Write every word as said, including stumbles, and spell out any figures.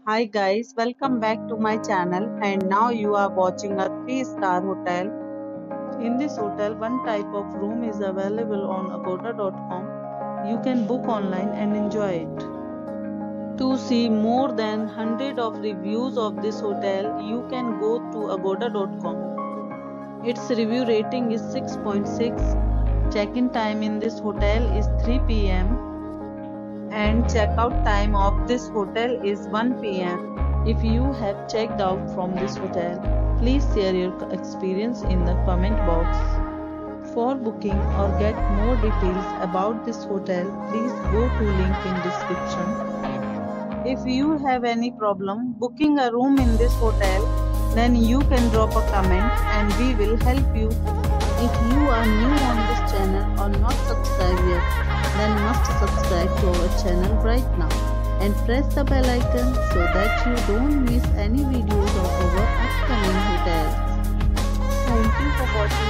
Hi guys, welcome back to my channel and now you are watching a three star hotel. In this hotel, one type of room is available on agoda dot com. You can book online and enjoy it. To see more than one hundred of reviews of this hotel, you can go to agoda dot com. Its review rating is six point six. Check-in time in this hotel is three p m and checkout time of this hotel is one p m If you have checked out from this hotel, please share your experience in the comment box. For booking or get more details about this hotel, please go to link in description. If you have any problem booking a room in this hotel, then you can drop a comment and we will help you. If you are new on this channel or not subscribed yet, then must subscribe to our channel right now and press the bell icon so that you don't miss any videos of our upcoming hotels. Thank you for watching.